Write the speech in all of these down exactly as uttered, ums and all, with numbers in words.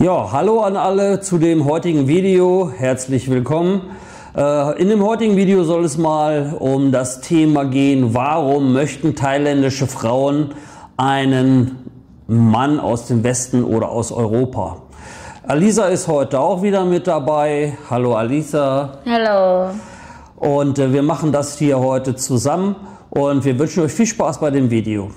Ja, hallo an alle zu dem heutigen Video. Herzlich willkommen. Äh, in dem heutigen Video soll es mal um das Thema gehen, warum möchten thailändische Frauen einen Mann aus dem Westen oder aus Europa. Alisa ist heute auch wieder mit dabei. Hallo Alisa. Hallo. Und äh, wir machen das hier heute zusammen und wir wünschen euch viel Spaß bei dem Video.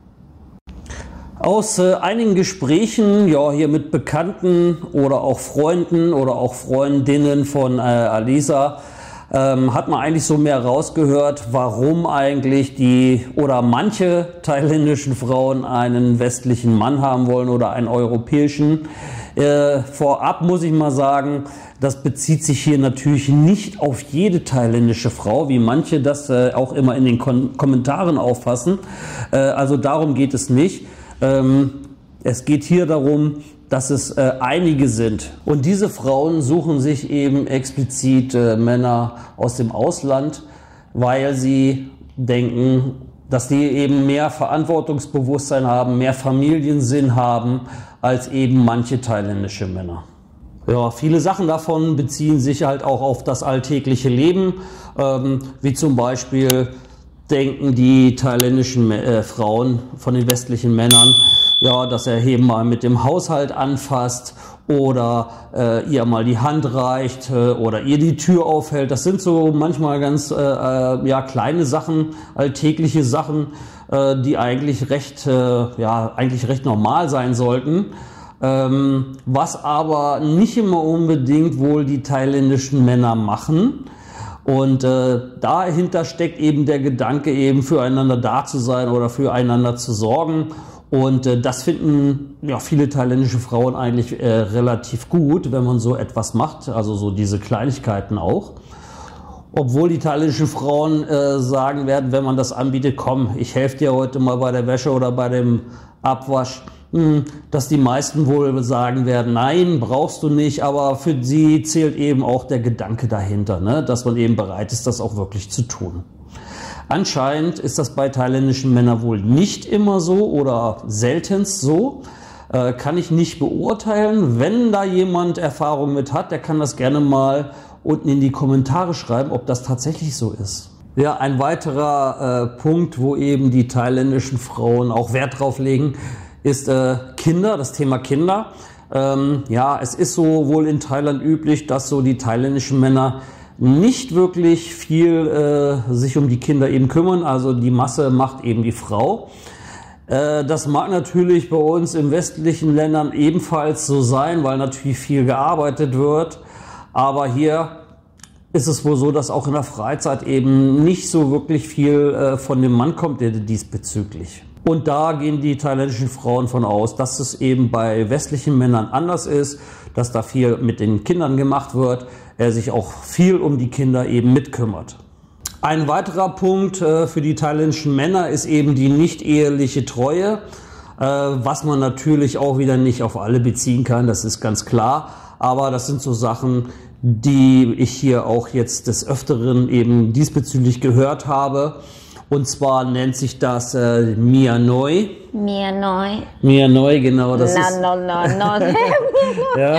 Aus äh, einigen Gesprächen, ja, hier mit Bekannten oder auch Freunden oder auch Freundinnen von äh, Alisa, ähm, hat man eigentlich so mehr rausgehört, warum eigentlich die oder manche thailändischen Frauen einen westlichen Mann haben wollen oder einen europäischen. Äh, vorab muss ich mal sagen, das bezieht sich hier natürlich nicht auf jede thailändische Frau, wie manche das äh, auch immer in den Kon Kommentaren auffassen. Äh, also darum geht es nicht. Ähm, es geht hier darum, dass es äh, einige sind. Und diese Frauen suchen sich eben explizit äh, Männer aus dem Ausland, weil sie denken, dass die eben mehr Verantwortungsbewusstsein haben, mehr Familiensinn haben als eben manche thailändische Männer. Ja, viele Sachen davon beziehen sich halt auch auf das alltägliche Leben, ähm, wie zum Beispiel denken die thailändischen äh, Frauen von den westlichen Männern, ja, dass er eben mal mit dem Haushalt anfasst oder äh, ihr mal die Hand reicht äh, oder ihr die Tür aufhält. Das sind so manchmal ganz äh, äh, ja, kleine Sachen, alltägliche Sachen, äh, die eigentlich recht, äh, ja, eigentlich recht normal sein sollten. Ähm, was aber nicht immer unbedingt wohl die thailändischen Männer machen. Und äh, dahinter steckt eben der Gedanke, eben füreinander da zu sein oder füreinander zu sorgen. Und äh, das finden ja viele thailändische Frauen eigentlich äh, relativ gut, wenn man so etwas macht, also so diese Kleinigkeiten auch. Obwohl die thailändischen Frauen äh, sagen werden, wenn man das anbietet, komm, ich helfe dir heute mal bei der Wäsche oder bei dem Abwasch, dass die meisten wohl sagen werden, nein, brauchst du nicht, aber für sie zählt eben auch der Gedanke dahinter, ne? Dass man eben bereit ist, das auch wirklich zu tun. Anscheinend ist das bei thailändischen Männern wohl nicht immer so oder seltenst so, äh, kann ich nicht beurteilen. Wenn da jemand Erfahrung mit hat, der kann das gerne mal unten in die Kommentare schreiben, ob das tatsächlich so ist. Ja, ein weiterer äh, Punkt, wo eben die thailändischen Frauen auch Wert drauf legen, ist äh, Kinder, das Thema Kinder. Ähm, ja, es ist so wohl in Thailand üblich, dass so die thailändischen Männer nicht wirklich viel äh, sich um die Kinder eben kümmern. Also die Masse macht eben die Frau. Äh, das mag natürlich bei uns in westlichen Ländern ebenfalls so sein, weil natürlich viel gearbeitet wird. Aber hier ist es wohl so, dass auch in der Freizeit eben nicht so wirklich viel äh, von dem Mann kommt, der diesbezüglich. Und da gehen die thailändischen Frauen von aus, dass es eben bei westlichen Männern anders ist, dass da viel mit den Kindern gemacht wird, er sich auch viel um die Kinder eben mitkümmert. Ein weiterer Punkt äh, für die thailändischen Männer ist eben die nicht eheliche Treue, äh, was man natürlich auch wieder nicht auf alle beziehen kann, das ist ganz klar. Aber das sind so Sachen, die ich hier auch jetzt des Öfteren eben diesbezüglich gehört habe. Und zwar nennt sich das äh, Mia Noi. Mia Noi. Mia Noi, genau. Das no, ist, no, no, no. ja.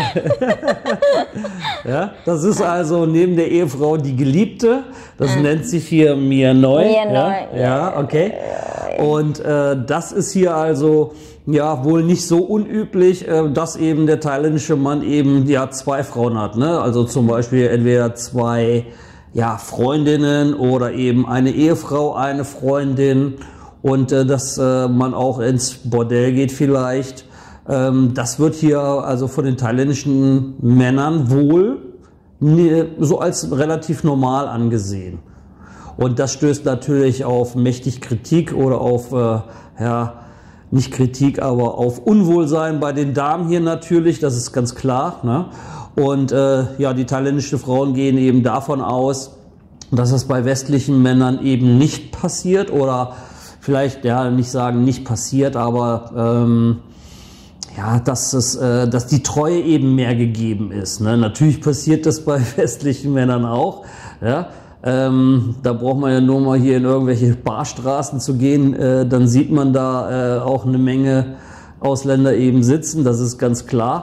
Ja, das ist also neben der Ehefrau die Geliebte. Das mhm. nennt sich hier Mia Noi. Mia ja, Noi. Ja, okay. Und äh, das ist hier also ja wohl nicht so unüblich, äh, dass eben der thailändische Mann eben ja zwei Frauen hat. Ne? Also zum Beispiel entweder zwei ja, Freundinnen oder eben eine Ehefrau, eine Freundin und äh, dass äh, man auch ins Bordell geht vielleicht. Ähm, das wird hier also von den thailändischen Männern wohl ne, so als relativ normal angesehen. Und das stößt natürlich auf mächtig Kritik oder auf, äh, ja, nicht Kritik, aber auf Unwohlsein bei den Damen hier natürlich, das ist ganz klar, ne? Und äh, ja, die thailändischen Frauen gehen eben davon aus, dass es bei westlichen Männern eben nicht passiert oder vielleicht, ja, nicht sagen nicht passiert, aber ähm, ja, dass, es, äh, dass die Treue eben mehr gegeben ist. Ne? Natürlich passiert das bei westlichen Männern auch. Ja? Ähm, da braucht man ja nur mal hier in irgendwelche Barstraßen zu gehen, äh, dann sieht man da äh, auch eine Menge Ausländer eben sitzen, das ist ganz klar.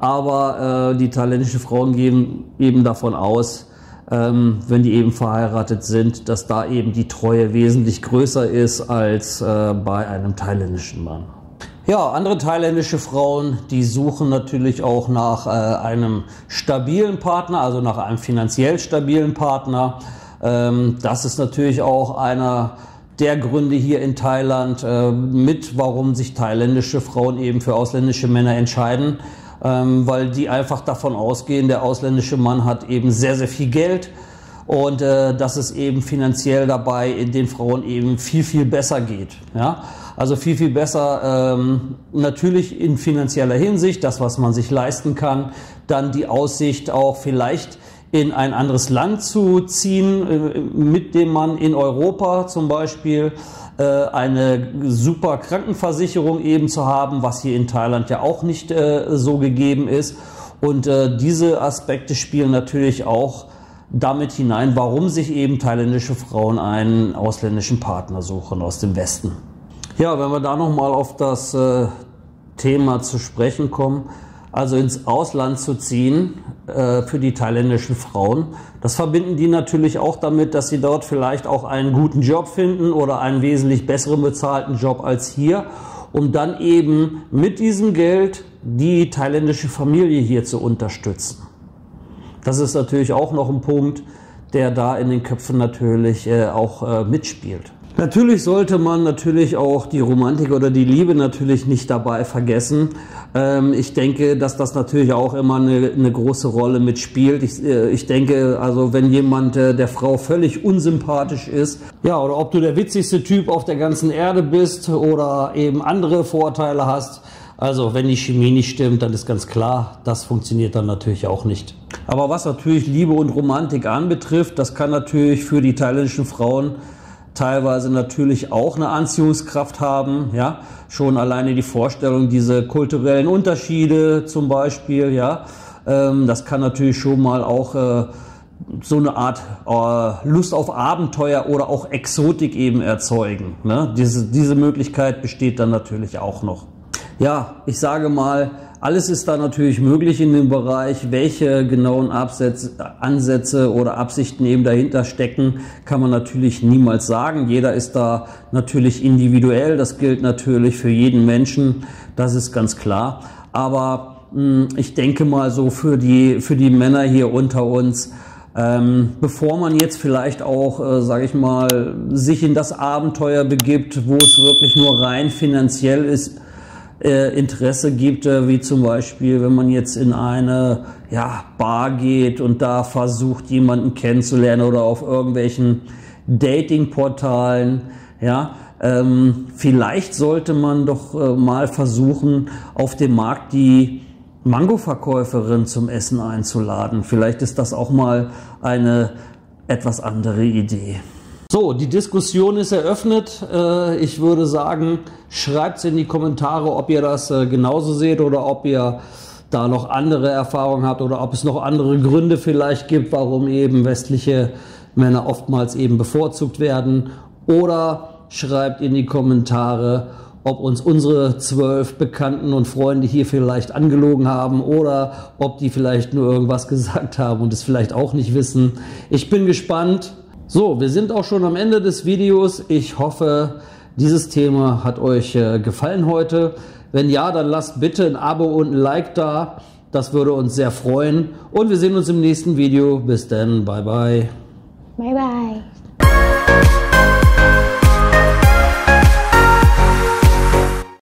aber äh, die thailändischen Frauen gehen eben davon aus, ähm, wenn die eben verheiratet sind, dass da eben die Treue wesentlich größer ist als äh, bei einem thailändischen Mann. Ja, andere thailändische Frauen, die suchen natürlich auch nach äh, einem stabilen Partner, also nach einem finanziell stabilen Partner. Ähm, das ist natürlich auch einer der Gründe hier in Thailand äh, mit, warum sich thailändische Frauen eben für ausländische Männer entscheiden, ähm, weil die einfach davon ausgehen, der ausländische Mann hat eben sehr, sehr viel Geld und äh, dass es eben finanziell dabei in den Frauen eben viel, viel besser geht. Ja? Also viel, viel besser ähm, natürlich in finanzieller Hinsicht, das, was man sich leisten kann, dann die Aussicht auch vielleicht in ein anderes Land zu ziehen, mit dem man in Europa zum Beispiel eine super Krankenversicherung eben zu haben, was hier in Thailand ja auch nicht so gegeben ist. Und diese Aspekte spielen natürlich auch damit hinein, warum sich eben thailändische Frauen einen ausländischen Partner suchen aus dem Westen. Ja, wenn wir da nochmal auf das Thema zu sprechen kommen, also ins Ausland zu ziehen äh, für die thailändischen Frauen. Das verbinden die natürlich auch damit, dass sie dort vielleicht auch einen guten Job finden oder einen wesentlich besseren bezahlten Job als hier, um dann eben mit diesem Geld die thailändische Familie hier zu unterstützen. Das ist natürlich auch noch ein Punkt, der da in den Köpfen natürlich äh, auch äh, mitspielt. Natürlich sollte man natürlich auch die Romantik oder die Liebe natürlich nicht dabei vergessen. Ähm, ich denke, dass das natürlich auch immer eine, eine große Rolle mitspielt. Ich, äh, ich denke, also wenn jemand äh, der Frau völlig unsympathisch ist, ja, oder ob du der witzigste Typ auf der ganzen Erde bist oder eben andere Vorteile hast, also wenn die Chemie nicht stimmt, dann ist ganz klar, das funktioniert dann natürlich auch nicht. Aber was natürlich Liebe und Romantik anbetrifft, das kann natürlich für die thailändischen Frauen teilweise natürlich auch eine Anziehungskraft haben, ja, schon alleine die Vorstellung, diese kulturellen Unterschiede zum Beispiel, ja, ähm, das kann natürlich schon mal auch äh, so eine Art äh, Lust auf Abenteuer oder auch Exotik eben erzeugen, ne? Diese, diese Möglichkeit besteht dann natürlich auch noch. Ja, ich sage mal, alles ist da natürlich möglich in dem Bereich. Welche genauen Absätze, Ansätze oder Absichten eben dahinter stecken, kann man natürlich niemals sagen. Jeder ist da natürlich individuell. Das gilt natürlich für jeden Menschen. Das ist ganz klar. Aber mh, ich denke mal so für die, für die Männer hier unter uns, ähm, bevor man jetzt vielleicht auch, äh, sage ich mal, sich in das Abenteuer begibt, wo es wirklich nur rein finanziell ist, Interesse gibt, wie zum Beispiel, wenn man jetzt in eine ja, Bar geht und da versucht, jemanden kennenzulernen oder auf irgendwelchen Datingportalen, ja, ähm, vielleicht sollte man doch äh, mal versuchen, auf dem Markt die Mango-Verkäuferin zum Essen einzuladen. Vielleicht ist das auch mal eine etwas andere Idee. So, die Diskussion ist eröffnet. Ich würde sagen, schreibt es in die Kommentare, ob ihr das genauso seht oder ob ihr da noch andere Erfahrungen habt oder ob es noch andere Gründe vielleicht gibt, warum eben westliche Männer oftmals eben bevorzugt werden. Oder schreibt in die Kommentare, ob uns unsere zwölf Bekannten und Freunde hier vielleicht angelogen haben oder ob die vielleicht nur irgendwas gesagt haben und es vielleicht auch nicht wissen. Ich bin gespannt. So, wir sind auch schon am Ende des Videos. Ich hoffe, dieses Thema hat euch äh, gefallen heute. Wenn ja, dann lasst bitte ein Abo und ein Like da. Das würde uns sehr freuen. Und wir sehen uns im nächsten Video. Bis dann. Bye, bye. Bye, bye.